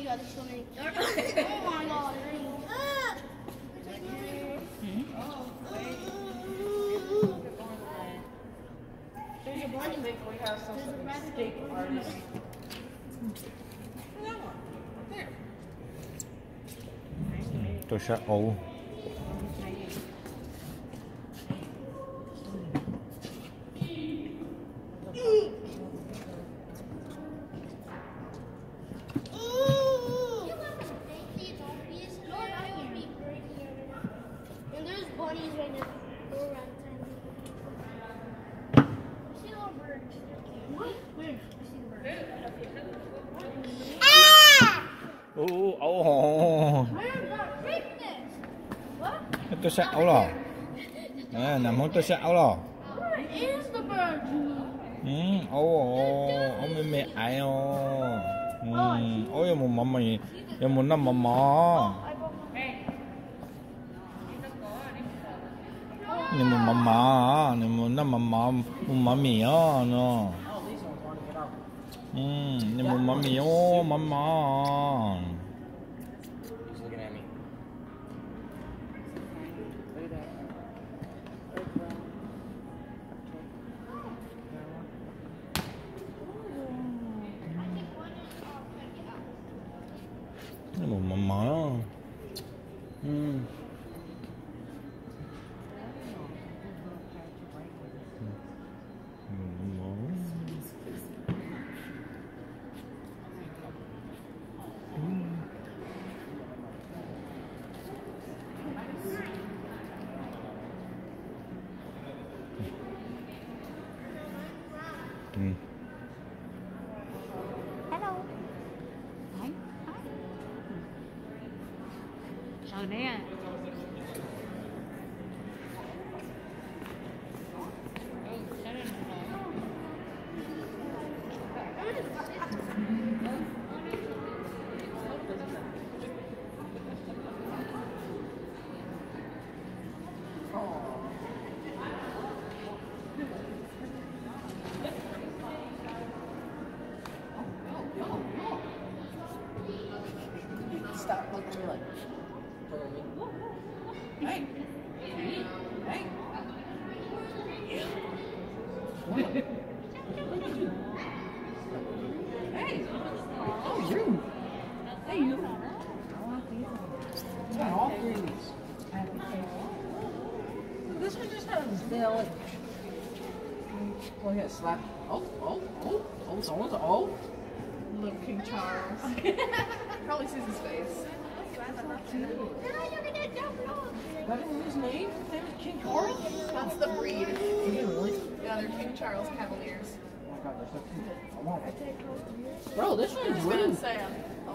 my god, there's so many. Oh my god, there's a bunch of we have some escape artists. Tôi sẽ ủ. Tôi sẽ ấu rồi. Nè, nằm hôn tôi sẽ ấu rồi. Ấu mẹ mẹ ai ấu. Ấu em muốn mắm mày, em muốn nằm mắm mò. Em muốn mắm mò, em muốn nằm mắm mò, muốn mắm mì á, nó. Em muốn mắm mì ó, mắm mò. Một mắm mỡ. Rồi nè. Stop looking like. Hey! Hey! Hey! Oh, you! Hey, you! I want these. I got all three of these. This one just has Dale. Well, yeah, slap. Oh, someone's. Little King Charles. Probably sees his face. That isn't his name? His name is King Charles? That's the breed. Is it really? Yeah, they're King Charles Cavaliers. Oh my god, they're so cute. I want it. Bro, this one's I was rude. gonna say,